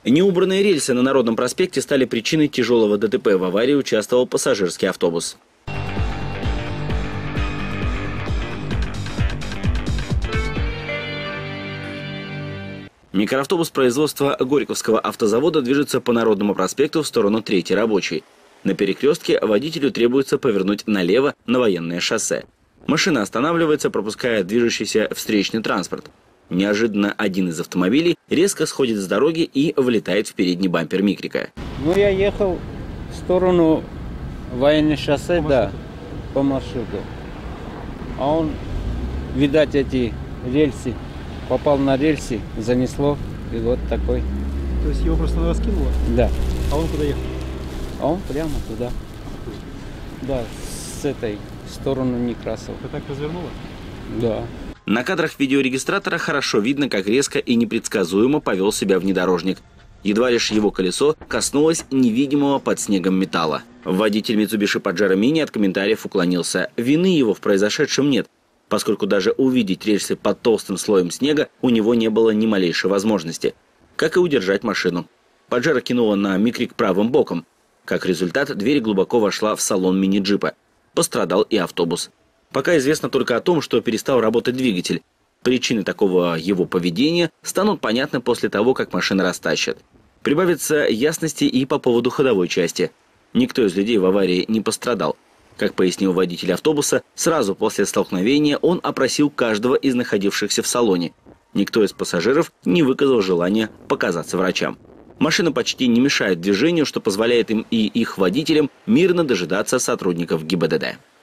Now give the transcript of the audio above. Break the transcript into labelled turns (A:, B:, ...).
A: Неубранные рельсы на Народном проспекте стали причиной тяжелого ДТП. В аварии участвовал пассажирский автобус. Микроавтобус производства Горьковского автозавода движется по Народному проспекту в сторону 3-й рабочей. На перекрестке водителю требуется повернуть налево на Военное шоссе. Машина останавливается, пропуская движущийся встречный транспорт. Неожиданно один из автомобилей резко сходит с дороги и влетает в передний бампер микрика.
B: Я ехал в сторону Военное шоссе, по маршруту. А он, видать, эти рельсы, попал на рельсы, занесло, и вот такой.
C: То есть его просто раскинуло?
B: Да.
C: А он куда ехал?
B: А он прямо туда. Да, с этой стороны Некрасова.
C: Ты так развернула?
B: Да.
A: На кадрах видеорегистратора хорошо видно, как резко и непредсказуемо повел себя внедорожник. Едва лишь его колесо коснулось невидимого под снегом металла. Водитель Mitsubishi Pajero Mini от комментариев уклонился. Вины его в произошедшем нет, поскольку даже увидеть рельсы под толстым слоем снега у него не было ни малейшей возможности. Как и удержать машину. Pajero кинула на микрик правым боком. Как результат, дверь глубоко вошла в салон мини-джипа. Пострадал и автобус. Пока известно только о том, что перестал работать двигатель. Причины такого его поведения станут понятны после того, как машина растащат. Прибавится ясности и по поводу ходовой части. Никто из людей в аварии не пострадал. Как пояснил водитель автобуса, сразу после столкновения он опросил каждого из находившихся в салоне. Никто из пассажиров не выказал желания показаться врачам. Машина почти не мешает движению, что позволяет им и их водителям мирно дожидаться сотрудников ГИБДД.